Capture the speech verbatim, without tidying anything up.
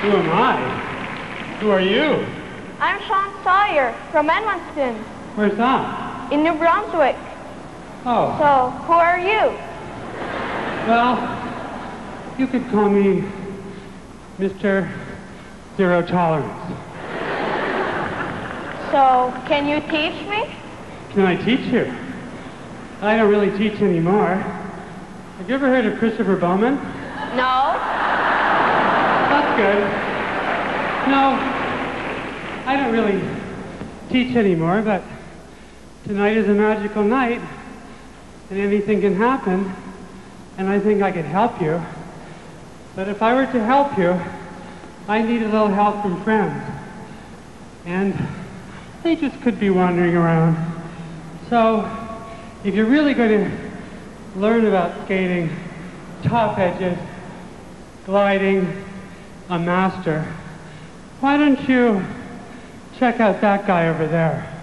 Who am I? Who are you? I'm Shawn Sawyer from Edmundston. Where's that? In New Brunswick. Oh. So, who are you? Well, you could call me Mister Zero Tolerance. So, can you teach me? Can I teach you? I don't really teach anymore. Have you ever heard of Christopher Bowman? No. That's good. No, I don't really teach anymore, but tonight is a magical night, and anything can happen, and I think I could help you. But if I were to help you, I need a little help from friends. And they just could be wandering around. So, if you're really going to learn about skating, top edges, gliding, a master, why don't you check out that guy over there?